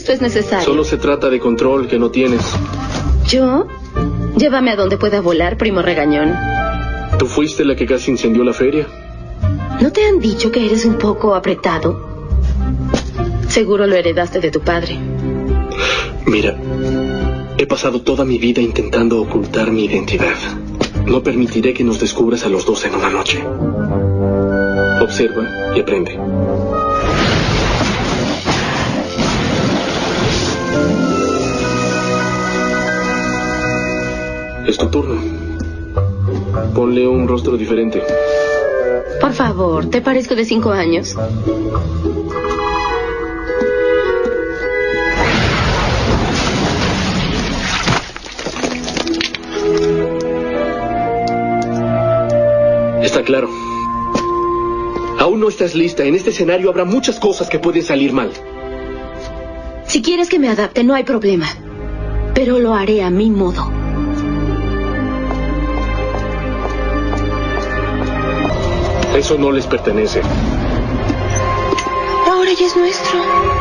esto es necesario. Solo se trata de control que no tienes. ¿Yo? Llévame a donde pueda volar, primo regañón. ¿Tú fuiste la que casi incendió la feria? ¿No te han dicho que eres un poco apretado? Seguro lo heredaste de tu padre. Mira, he pasado toda mi vida intentando ocultar mi identidad. No permitiré que nos descubras a los dos en una noche. Observa y aprende. Es tu turno. Ponle un rostro diferente. Por favor, ¿te parezco de 5 años? Está claro. Aún no estás lista. En este escenario habrá muchas cosas que pueden salir mal. Si quieres que me adapte, no hay problema. Pero lo haré a mi modo. Eso no les pertenece. Ahora ya es nuestro.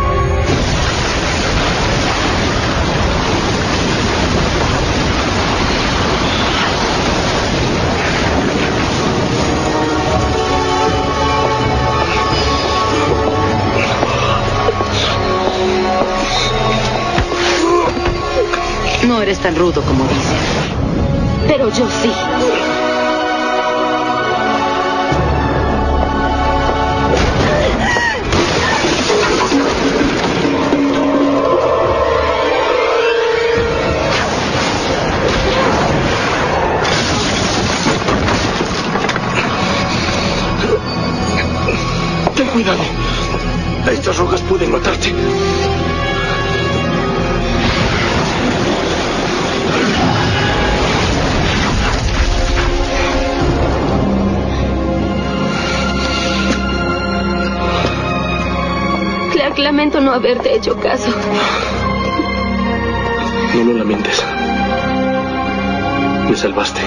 No eres tan rudo como dicen. Pero yo sí. Ten cuidado. Estas rocas pueden matarte. Clark, lamento no haberte hecho caso. No lo lamentes. Me salvaste.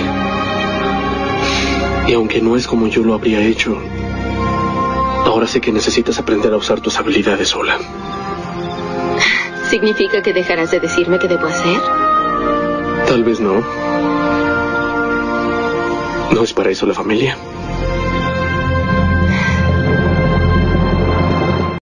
Y aunque no es como yo lo habría hecho, ahora sé que necesitas aprender a usar tus habilidades sola. ¿Significa que dejarás de decirme qué debo hacer? Tal vez no. ¿No es para eso la familia?